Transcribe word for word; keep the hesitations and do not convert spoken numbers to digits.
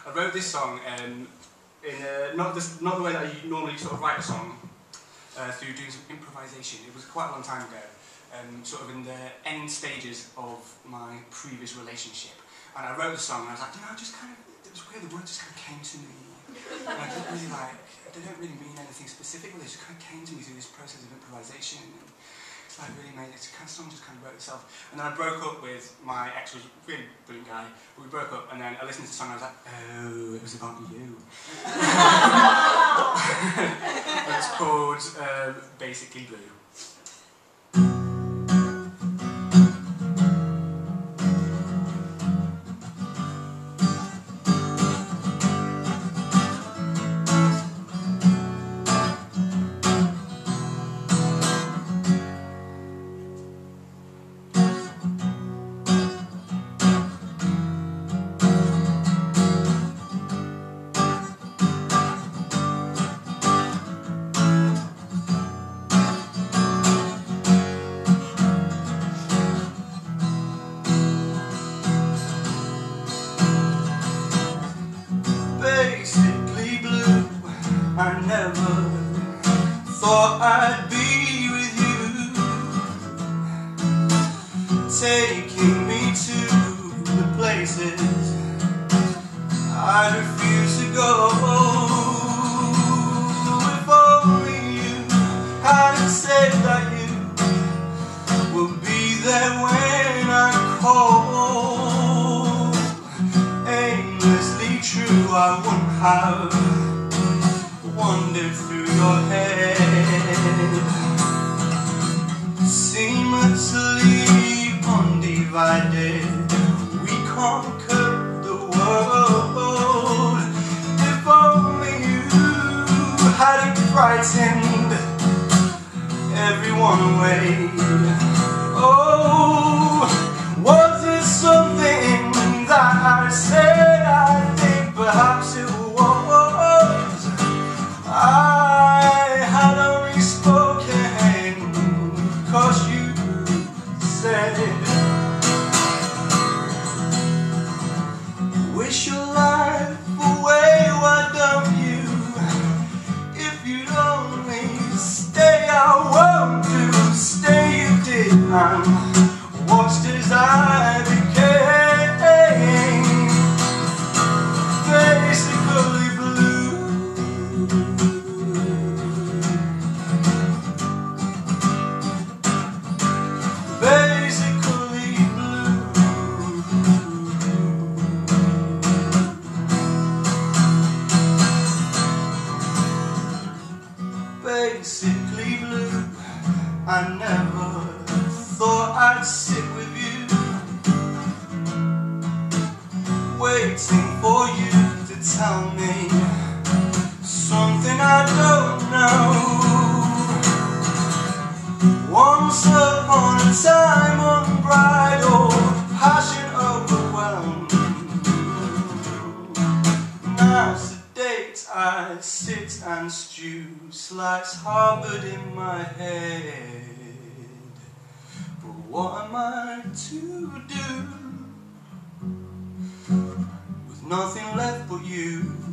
I wrote this song um, in uh, not, the, not the way that you normally sort of write a song, uh, through doing some improvisation. It was quite a long time ago, um, sort of in the end stages of my previous relationship. And I wrote the song and I was like, you know, I just kind of, it was weird, the words just kind of came to me. And I didn't really like, they don't really mean anything specific, but they just kind of came to me through this process of improvisation. And it's like really made it, the kind of song just kind of wrote itself. And then I broke up with my ex, was a really brilliant guy. We broke up and then I listened to the song and I was like, oh, it was about you. It's called um, Basically Blue. Basically blue, I never thought I'd be with you, taking me to the places I'd refuse to go. If only you hadn't said that you will be there when I call. Aimlessly true, I wouldn't have wandered through your head. Seamlessly undivided, we conquered the world. If only you hadn't frightened everyone away. Oh, was it something that I said? I think perhaps it was. I had only spoken because you said, wish your life away, why don't you? If you'd only stay, I won't do. Stay you did, and watched as I became basically blue. Basically blue. Basically blue. I never thought I'd sit with you, waiting for you to tell me something I don't know. Once upon a time, unbridled passion overwhelmed. Now sedate I sit and stew, slights harbored in my head. But what am I to do with nothing left but you?